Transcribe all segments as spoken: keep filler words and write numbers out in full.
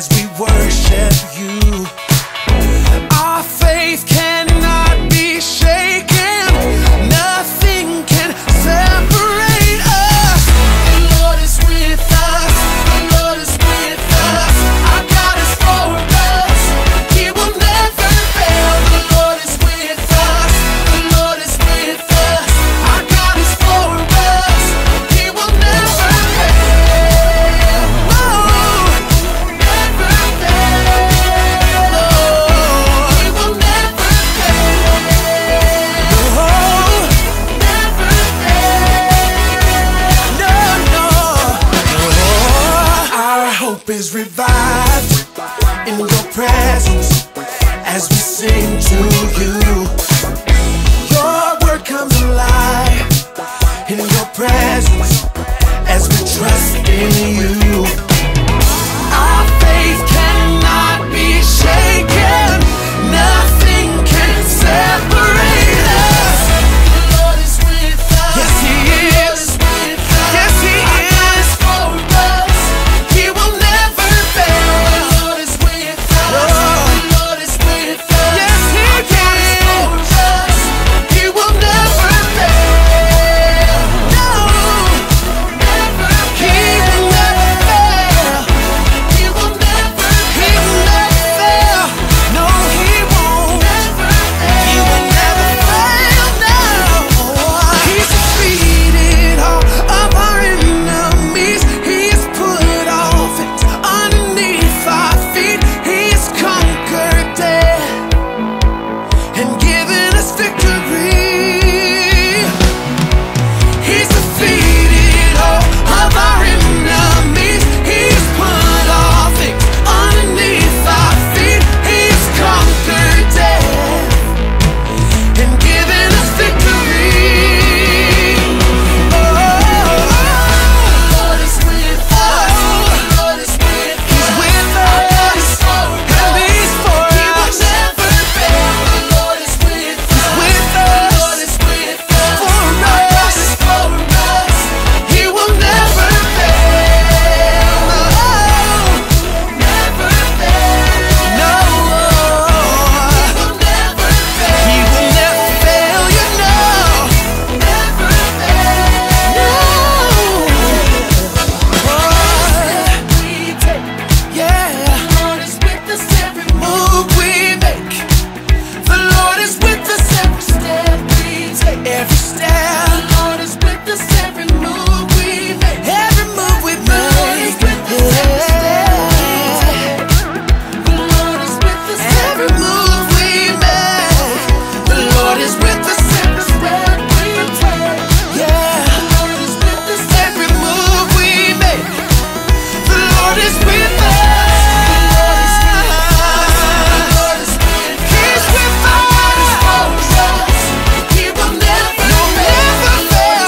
as we worship you. Our faith cannot be shaken. Nothing can separate us. The Lord is with us. The Lord is with us. Our God is for us. He will never fail. The Lord is with us. The Lord is with us. Our God is for us. He will never fail. No, never fail. No, He will never fail. No, never fail. No, no, no. Our hope is revived in your presence as we sing to you. Your word comes alive in your presence as we trust in you. Our faith cannot be shaken. Nothing can separate us. The Lord is with us. Yes, He is. Yes, He is for us. He will never fail. The Lord is with us. The Lord is with us. Yes, He is for us. He will never fail. No, never. He will never fail. He will never. He will never fail. No, He won't. Never fail. He will never fail. No, He's defeated all of our enemies. He has put all things underneath our feet. He has conquered death and given us victory. He's defeated all of our enemies. He's put all things underneath our feet. He's conquered death and given us victory. Oh, the Lord is with us. The Lord is with us. He's with us. And He's for us. He will never fail. The Lord is with us. He's with us. The Lord is with us. For us. For us. He will never fail. No, never fail. No, He will never fail. He will never fail. You know, never fail. No. We take, yeah. The Lord is with us every move we make. The Lord is with us every step we take. Every step. The Lord is with us every move we make. Every move we make. The Lord is with us every step we take. The Lord is with us every move we make. The Lord is with us every step we take. Yeah. The Lord is with us every move we make. The Lord is with us. He's with us. He will never, never fail.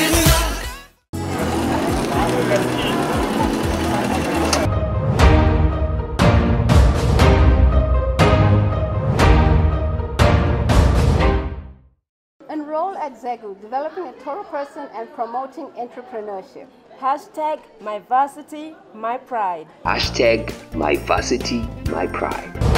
Enroll at ZEGU, developing a total person and promoting entrepreneurship. Hashtag my varsity, my pride. Hashtag my varsity, my pride.